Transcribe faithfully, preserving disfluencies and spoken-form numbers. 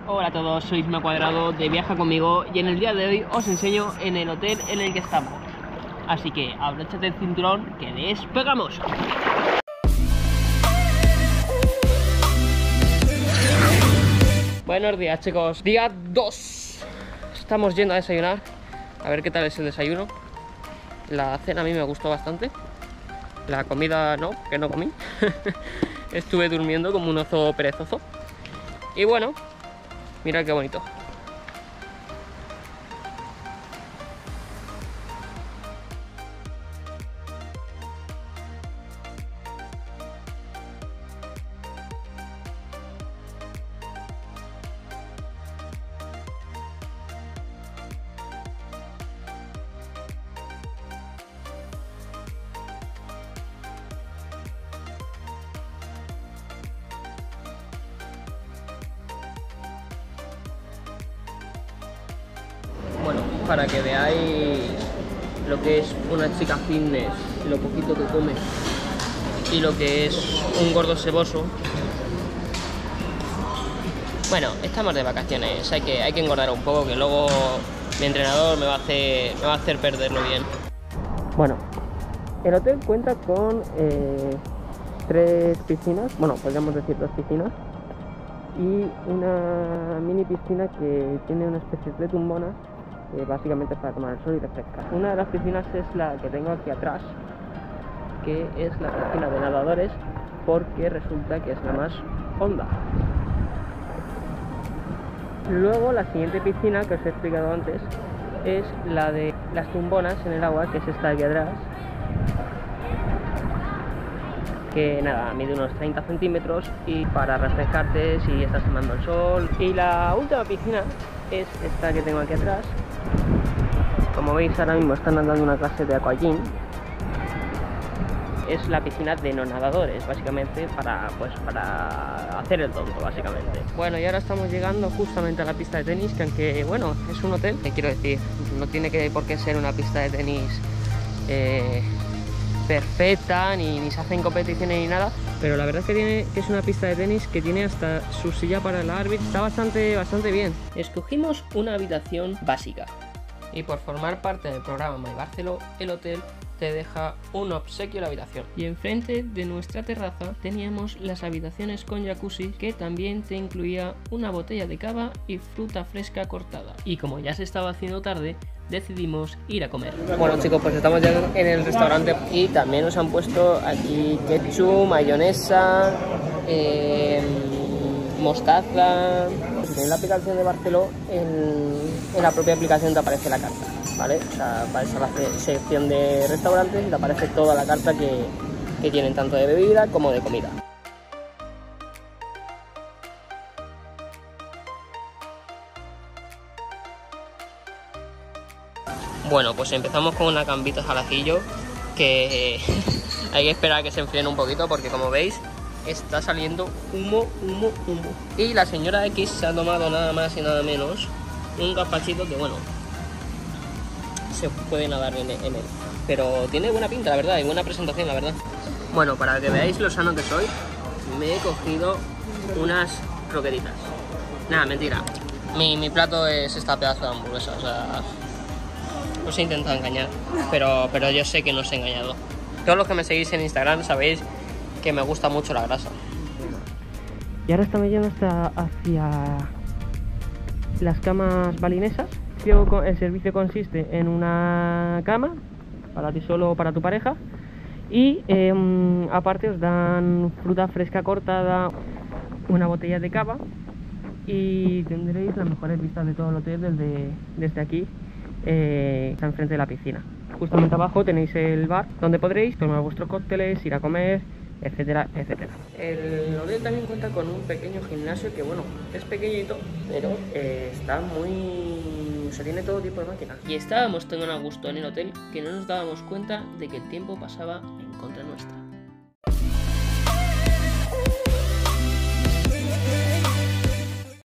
Hola a todos, soy Isma Cuadrado de Viaja Conmigo y en el día de hoy os enseño en el hotel en el que estamos. Así que abróchate el cinturón que despegamos. Buenos días chicos, día dos. Estamos yendo a desayunar. A ver qué tal es el desayuno. La cena a mí me gustó bastante. La comida no, que no comí. Estuve durmiendo como un oso perezoso. Y bueno, mira qué bonito. Bueno, para que veáis lo que es una chica fitness, lo poquito que come y lo que es un gordo ceboso. Bueno, estamos de vacaciones, hay que, hay que engordar un poco, que luego mi entrenador me va a hacer, me va a hacer perderlo bien. Bueno, el hotel cuenta con eh, tres piscinas, bueno, podríamos decir dos piscinas, y una mini piscina que tiene una especie de tumbonas. Eh, básicamente para tomar el sol y refrescar. Una de las piscinas es la que tengo aquí atrás, que es la piscina de nadadores, porque resulta que es la más honda. Luego la siguiente piscina que os he explicado antes es la de las tumbonas en el agua, que es esta de aquí atrás, que nada, mide unos treinta centímetros y para refrescarte si estás tomando el sol. Y la última piscina es esta que tengo aquí atrás. Como veis, ahora mismo están dando una clase de aquagym. Es la piscina de no nadadores, básicamente para, pues, para hacer el tonto, básicamente. Bueno, y ahora estamos llegando justamente a la pista de tenis, que aunque, bueno, es un hotel, que quiero decir, no tiene que por qué ser una pista de tenis eh, perfecta, ni, ni se hacen competiciones ni nada, pero la verdad es que, tiene, que es una pista de tenis que tiene hasta su silla para el árbitro. Está bastante, bastante bien. Escogimos una habitación básica. Y por formar parte del programa My Barceló, el hotel te deja un obsequio a la habitación. Y enfrente de nuestra terraza teníamos las habitaciones con jacuzzi, que también te incluía una botella de cava y fruta fresca cortada. Y como ya se estaba haciendo tarde, decidimos ir a comer. Bueno chicos, pues estamos ya en el restaurante y también nos han puesto aquí ketchup, mayonesa, eh, mostaza. Si tenéis la aplicación de Barceló, en, en la propia aplicación te aparece la carta, ¿vale? O sea, aparece la sección de restaurantes y te aparece toda la carta que, que tienen, tanto de bebida como de comida. Bueno, pues empezamos con unas gambitas al ajillo que hay que esperar a que se enfríen un poquito, porque como veis está saliendo humo, humo, humo. Y la señora X se ha tomado nada más y nada menos un gazpachito que, bueno, se puede nadar en, en él. Pero tiene buena pinta, la verdad, y buena presentación, la verdad. Bueno, para que veáis lo sano que soy, me he cogido unas croquetitas. Nada, mentira. Mi, mi plato es esta pedazo de hamburguesa, o sea, os he intentado engañar, pero, pero yo sé que no os he engañado. Todos los que me seguís en Instagram sabéis que me gusta mucho la grasa. Y ahora estamos yendo hasta hacia las camas balinesas. El servicio consiste en una cama para ti solo o para tu pareja, y eh, aparte os dan fruta fresca cortada, una botella de cava, y tendréis las mejores vistas de todo el hotel desde, desde aquí, eh, está enfrente de la piscina. Justamente abajo tenéis el bar donde podréis tomar vuestros cócteles, ir a comer, etcétera, etcétera. El hotel también cuenta con un pequeño gimnasio que, bueno, es pequeñito, pero eh, está muy... o sea, tiene todo tipo de máquinas. Y estábamos tan a gusto en el hotel que no nos dábamos cuenta de que el tiempo pasaba en contra nuestra.